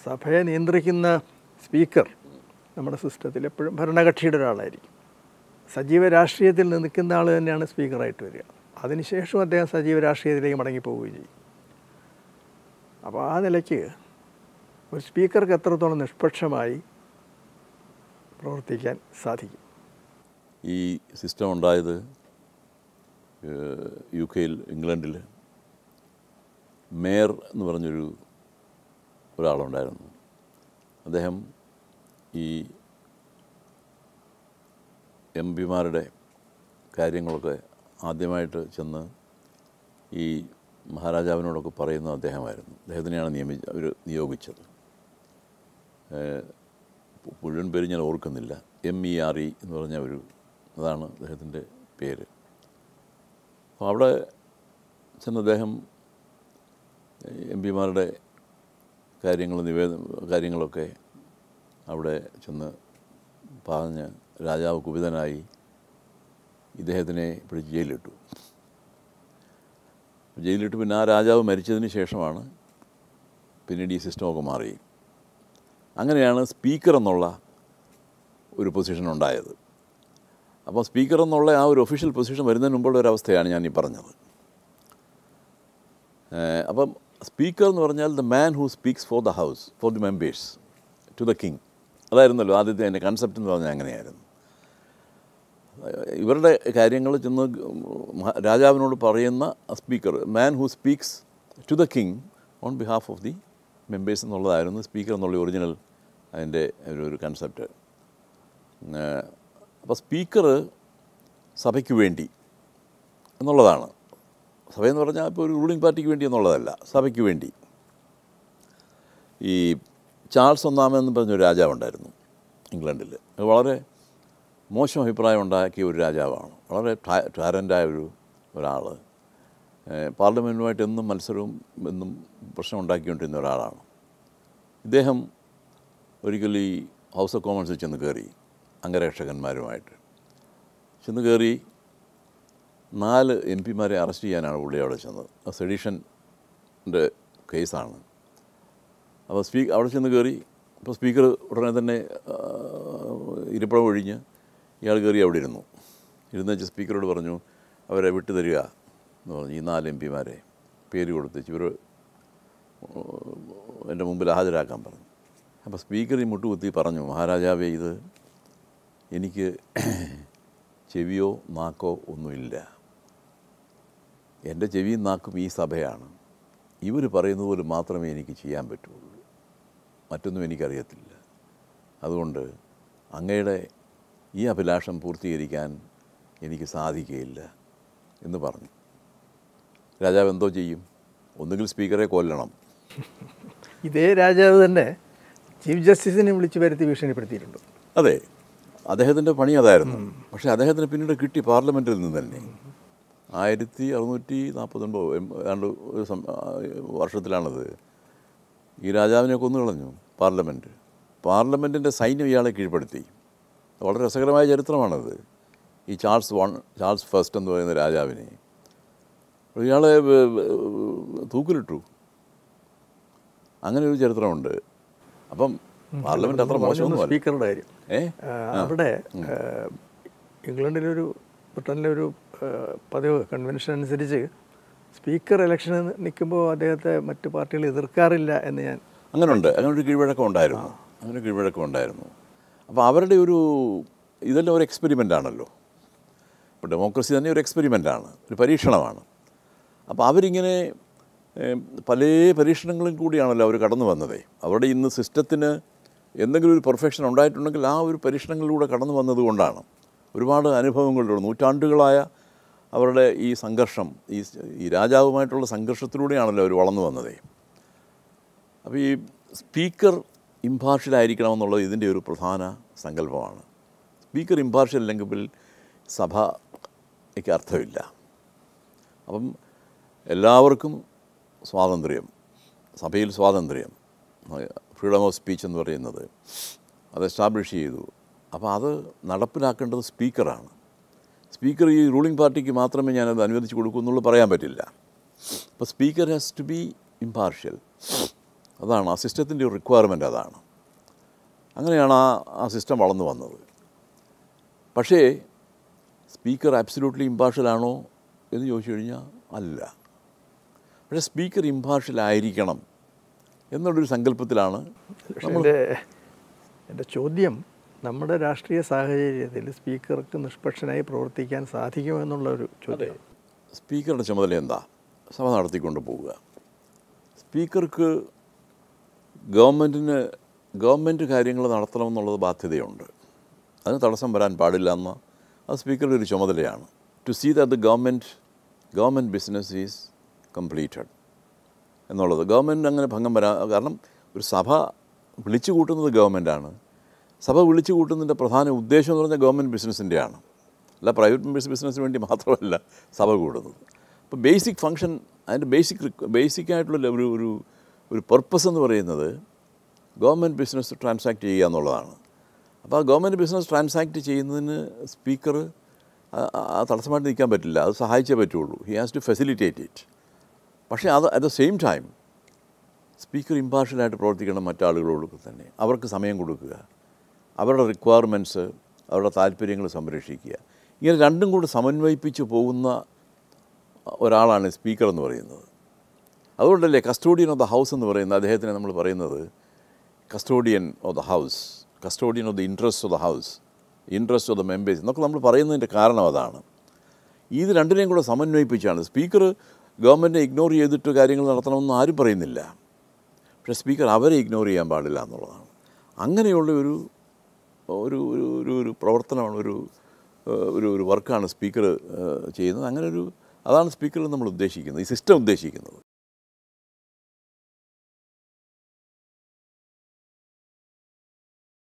സഭയെ നിയന്ത്രിക്കുന്ന സ്പീക്കർ നമ്മുടെ സിസ്റ്റത്തിൽ എപ്പോഴും ഭരണകക്ഷിയുടെ ഒരാളായിരിക്കും. സജീവ രാഷ്ട്രീയത്തിൽ നിൽക്കുന്ന ആൾ തന്നെയാണ് സ്പീക്കറായിട്ട് വരിക. അതിനുശേഷം അദ്ദേഹം സജീവ രാഷ്ട്രീയത്തിലേക്ക് മടങ്ങിപ്പോവുകയും ചെയ്യും. അപ്പോൾ ആ നിലയ്ക്ക് ഒരു സ്പീക്കർക്ക് എത്രത്തോളം നിഷ്പക്ഷമായി പ്രവർത്തിക്കാൻ സാധിക്കും. ഈ സിസ്റ്റം ഉണ്ടായത് UK ഇംഗ്ലണ്ടിൽ മേയർ എന്ന് പറഞ്ഞൊരു ഒരാളുണ്ടായിരുന്നു. അദ്ദേഹം ഈ MP-മാരുടെ കാര്യങ്ങളൊക്കെ ആദ്യമായിട്ട് ചെന്ന് ഈ മഹാരാജാവിനോടൊക്കെ പറയുന്നത് അദ്ദേഹമായിരുന്നു. അദ്ദേഹത്തിനെയാണ് നിയോഗിച്ചത്. മുഴുവൻ പേര് ഞാൻ ഓർക്കുന്നില്ല. MERE എന്ന് പറഞ്ഞ അതാണ് അദ്ദേഹത്തിൻ്റെ പേര്. അപ്പോൾ അവിടെ ചെന്ന് അദ്ദേഹം MP-മാരുടെ കാര്യങ്ങളൊക്കെ അവിടെ ചെന്ന് പറഞ്ഞ് രാജാവ് കുപിതനായി ഇദ്ദേഹത്തിനെ പിടിച്ച് ജയിലിലിട്ടു. പിന്നെ ആ രാജാവ് മരിച്ചതിന് ശേഷമാണ് പിന്നീട് ഈ സിസ്റ്റമൊക്കെ മാറി. അങ്ങനെയാണ് സ്പീക്കർ എന്നുള്ള ഒരു പൊസിഷൻ ഉണ്ടായത്. അപ്പോൾ സ്പീക്കർ എന്നുള്ള ആ ഒരു ഒഫീഷ്യൽ പൊസിഷൻ വരുന്നതിന് മുമ്പുള്ള ഒരവസ്ഥയാണ് ഞാൻ ഈ പറഞ്ഞത്. അപ്പം സ്പീക്കർ എന്ന് പറഞ്ഞാൽ the man who speaks for the house, for the members, to the king. അതായിരുന്നല്ലോ ആദ്യത്തെ എൻ്റെ കൺസെപ്റ്റ് എന്ന് പറഞ്ഞാൽ അങ്ങനെയായിരുന്നു. ഇവരുടെ കാര്യങ്ങൾ ചെന്ന് രാജാവിനോട് പറയുന്ന speaker, man who speaks to the king on behalf of the members എന്നുള്ളതായിരുന്നു സ്പീക്കർ എന്നുള്ള ഒറിജിനൽ അതിൻ്റെ ഒരു കൺസെപ്റ്റ്. അപ്പോൾ സ്പീക്കർ സഭയ്ക്ക് വേണ്ടി എന്നുള്ളതാണ്. സഭയെന്ന് പറഞ്ഞാൽ ഇപ്പോൾ ഒരു റൂളിംഗ് പാർട്ടിക്ക് വേണ്ടി എന്നുള്ളതല്ല, സഭയ്ക്ക് വേണ്ടി. ഈ ചാൾസ് ഒന്നാമൻ പറഞ്ഞൊരു രാജാവുണ്ടായിരുന്നു ഇംഗ്ലണ്ടിൽ. വളരെ മോശം അഭിപ്രായം ഉണ്ടാക്കിയ ഒരു രാജാവാണ്. വളരെ ടാരൻ്റായ ഒരാൾ. പാർലമെൻറ്റുമായിട്ട് എന്നും മത്സരവും എന്നും പ്രശ്നം ഉണ്ടാക്കിക്കൊണ്ടിരുന്ന ഒരാളാണ്. ഇദ്ദേഹം ഒരിക്കൽ ഈ ഹൗസ് ഓഫ് കോമൺസിൽ ചെന്ന് കയറി, അംഗരക്ഷകന്മാരുമായിട്ട് ചെന്ന് കയറി 4 MP-മാരെ അറസ്റ്റ് ചെയ്യാനാണ് പുള്ളി അവിടെ ചെന്നത്. സെഡിഷൻ്റെ കേസാണ്. അപ്പോൾ അവിടെ ചെന്ന് കയറി. അപ്പോൾ സ്പീക്കർ ഉടനെ തന്നെ ഇരിപ്പിടം ഒഴിഞ്ഞ് ഇയാൾ കയറി അവിടെ ഇരുന്ന് വെച്ച് സ്പീക്കറോട് പറഞ്ഞു അവരെ വിട്ടു തരിക എന്ന് പറഞ്ഞു. ഈ 4 MP-മാരെ പേര് കൊടുത്ത് ഇവർ എൻ്റെ മുമ്പിൽ ഹാജരാക്കാൻ പറഞ്ഞു. അപ്പോൾ സ്പീക്കർ ഈ മുട്ടുകുത്തി പറഞ്ഞു, മഹാരാജാവേ, ഇത് എനിക്ക് ചെവിയോ നാക്കോ ഒന്നുമില്ല. എൻ്റെ ചെവിയും നാക്കും ഈ സഭയാണ്. ഇവർ പറയുന്നത് പോലെ മാത്രമേ എനിക്ക് ചെയ്യാൻ പറ്റുള്ളൂ. മറ്റൊന്നും എനിക്കറിയത്തില്ല. അതുകൊണ്ട് അങ്ങയുടെ ഈ അഭിലാഷം പൂർത്തീകരിക്കാൻ എനിക്ക് സാധിക്കുകയില്ല എന്ന് പറഞ്ഞു. രാജാവ് എന്തോ ചെയ്യും? ഒന്നുകിൽ സ്പീക്കറെ കൊല്ലണം. ഇതേ രാജാവ് തന്നെ ചീഫ് ജസ്റ്റിസിനെ വിളിച്ച് വരുത്തി ഭീഷണിപ്പെടുത്തിയിട്ടുണ്ട്. അതെ, അദ്ദേഹത്തിൻ്റെ പണി അതായിരുന്നു. പക്ഷേ അദ്ദേഹത്തിന് പിന്നീട് കിട്ടി പാർലമെൻറ്റിൽ നിന്ന് തന്നെ. 1649 ഒരു വർഷത്തിലാണത്. ഈ രാജാവിനെ കൊന്നുകളഞ്ഞു പാർലമെൻറ്റിൻ്റെ സൈന്യം ഇയാളെ കീഴ്പ്പെടുത്തി. വളരെ രസകരമായ ചരിത്രമാണത്. ഈ ചാൾസ് ഫസ്റ്റ് എന്ന് പറയുന്ന രാജാവിനെ ഇയാളെ തൂക്കിലിട്ടു. അങ്ങനെ ഒരു ചരിത്രമുണ്ട്. അപ്പം പാർലമെൻറ്റ് അത്ര മോശമൊന്നും സ്പീക്കറുടെ കാര്യം അവിടെ ബ്രിട്ടനിലൊരു പതിവ് കൺവെൻഷൻ അനുസരിച്ച് സ്പീക്കർ ഇലക്ഷന് നിൽക്കുമ്പോൾ അദ്ദേഹത്തെ മറ്റു പാർട്ടികൾ എതിർക്കാറില്ല എന്ന് ഞാൻ അങ്ങനൊരു കീഴ്വഴക്കം ഉണ്ടായിരുന്നു. അപ്പോൾ അവരുടെ ഇതെല്ലാം ഒരു എക്സ്പെരിമെൻ്റ് ആണല്ലോ. ഇപ്പോൾ ഡെമോക്രസി തന്നെ ഒരു എക്സ്പെരിമെൻ്റാണ്, ഒരു പരീക്ഷണമാണ്. അപ്പോൾ അവരിങ്ങനെ പല പരീക്ഷണങ്ങളിൽ കൂടിയാണല്ലോ അവർ കടന്നു വന്നത്. അവരുടെ ഇന്ന് സിസ്റ്റത്തിന് എന്തെങ്കിലും ഒരു പെർഫെക്ഷൻ ഉണ്ടായിട്ടുണ്ടെങ്കിൽ ആ ഒരു പരീക്ഷണങ്ങളിലൂടെ കടന്നു വന്നതുകൊണ്ടാണ്. ഒരുപാട് അനുഭവങ്ങളിലൂടെ നൂറ്റാണ്ടുകളായ അവരുടെ ഈ സംഘർഷം, ഈ രാജാവുമായിട്ടുള്ള സംഘർഷത്തിലൂടെയാണല്ലോ അവർ വളർന്നു വന്നത്. അപ്പോൾ ഈ സ്പീക്കർ ഇംപാർഷ്യലായിരിക്കണമെന്നുള്ളത് ഇതിൻ്റെ ഒരു പ്രധാന സങ്കല്പമാണ്. സ്പീക്കർ ഇംപാർഷ്യൽ അല്ലെങ്കിൽ സഭയ്ക്ക് അർത്ഥമില്ല. അപ്പം എല്ലാവർക്കും സ്വാതന്ത്ര്യം, സഭയിൽ സ്വാതന്ത്ര്യം, ഫ്രീഡം ഓഫ് സ്പീച്ച് എന്ന് പറയുന്നത് അത് എസ്റ്റാബ്ലിഷ് ചെയ്തു. അപ്പോൾ അത് നടപ്പിലാക്കേണ്ടത് സ്പീക്കറാണ്. സ്പീക്കർ ഈ റൂളിംഗ് പാർട്ടിക്ക് മാത്രമേ ഞാനത് അനുവദിച്ച് കൊടുക്കൂ എന്നുള്ളത് പറയാൻ പറ്റില്ല. അപ്പോൾ speaker has to be impartial. അതാണ് ആ സിസ്റ്റത്തിൻ്റെ ഒരു റിക്വയർമെൻ്റ്. അതാണ് അങ്ങനെയാണ് ആ സിസ്റ്റം വളർന്നു വന്നത്. പക്ഷേ സ്പീക്കർ ആബ്സല്യൂട്ട്ലി ഇമ്പാർഷ്യലാണോ എന്ന് ചോദിച്ചു കഴിഞ്ഞാൽ അല്ല. പക്ഷേ സ്പീക്കർ ഇമ്പാർഷ്യലായിരിക്കണം എന്നുള്ളൊരു സങ്കല്പത്തിലാണ് നമ്മൾ. എൻ്റെ ചോദ്യം, നമ്മുടെ രാഷ്ട്രീയ സാഹചര്യത്തിൽ സ്പീക്കർക്ക് നിഷ്പക്ഷനായി പ്രവർത്തിക്കാൻ സാധിക്കുമെന്നുള്ളൊരു ചോദ്യം. സ്പീക്കറുടെ ചുമതല എന്താ? സഭ നടത്തിക്കൊണ്ട് പോവുക. സ്പീക്കർക്ക് ഗവൺമെൻറ് കാര്യങ്ങൾ നടത്തണമെന്നുള്ളത് ബാധ്യതയുണ്ട്. അതിന് തടസ്സം വരാൻ പാടില്ല എന്ന് അത് സ്പീക്കറുടെ ഒരു ചുമതലയാണ്. To see that the government business is completed എന്നുള്ളത്. ഗവൺമെൻറ് അങ്ങനെ ഭംഗം വരാൻ, കാരണം ഒരു സഭ വിളിച്ചു കൂട്ടുന്നത് ഗവൺമെൻറ്റാണ്. സഭ വിളിച്ചു കൂട്ടുന്നതിൻ്റെ പ്രധാന ഉദ്ദേശം എന്ന് പറഞ്ഞാൽ ഗവൺമെൻറ് ബിസിനസ്സിൻ്റെയാണ്, അല്ല പ്രൈവറ്റ് ബിസിനസ്സിന് വേണ്ടി മാത്രമല്ല സഭ കൂടുന്നത്. അപ്പോൾ ബേസിക് ഫങ്ഷൻ, അതിൻ്റെ ബേസിക്കായിട്ടുള്ള ഒരു പർപ്പസ് എന്ന് പറയുന്നത് ഗവൺമെൻറ് ബിസിനസ് ട്രാൻസാക്റ്റ് ചെയ്യുക എന്നുള്ളതാണ്. അപ്പോൾ ആ ഗവൺമെൻറ് ബിസിനസ് ട്രാൻസാക്റ്റ് ചെയ്യുന്നതിന് സ്പീക്കർ തടസ്സമായിട്ട് നിൽക്കാൻ പറ്റില്ല, അത് സഹായിച്ചേ പറ്റുള്ളൂ. He has to facilitate it. പക്ഷേ അത് at the same time speaker ഇമ്പാർഷ്യലായിട്ട് പ്രവർത്തിക്കണം മറ്റാളുകളോട് തന്നെ. അവർക്ക് സമയം കൊടുക്കുക, അവരുടെ റിക്വയർമെൻറ്റ്സ്, അവരുടെ താല്പര്യങ്ങൾ സംരക്ഷിക്കുക. ഇങ്ങനെ രണ്ടും കൂടി സമന്വയിപ്പിച്ച് പോകുന്ന ഒരാളാണ് സ്പീക്കർ എന്ന് പറയുന്നത്. അതുകൊണ്ടല്ലേ കസ്റ്റോഡിയൻ ഓഫ് ദ ഹൗസ് എന്ന് പറയുന്നത്, അദ്ദേഹത്തിനെ നമ്മൾ പറയുന്നത് custodian of the house, custodian of the interest of the house, interest of the members എന്നൊക്കെ നമ്മൾ പറയുന്നതിൻ്റെ കാരണം അതാണ്. ഇത് രണ്ടിനെയും കൂടെ സമന്വയിപ്പിച്ചാണ്. സ്പീക്കർ ഗവൺമെൻറ്റിനെ ഇഗ്നോർ ചെയ്തിട്ട് കാര്യങ്ങൾ നടത്തണമെന്ന് ആരും പറയുന്നില്ല. പക്ഷേ സ്പീക്കർ അവരെ ഇഗ്നോർ ചെയ്യാൻ പാടില്ല എന്നുള്ളതാണ്. അങ്ങനെയുള്ള ഒരു പ്രവർത്തനമാണ്, ഒരു വർക്കാണ് സ്പീക്കർ ചെയ്യുന്നത്. അതാണ് സ്പീക്കർ നമ്മൾ ഉദ്ദേശിക്കുന്നത്, ഈ സിസ്റ്റം ഉദ്ദേശിക്കുന്നത്.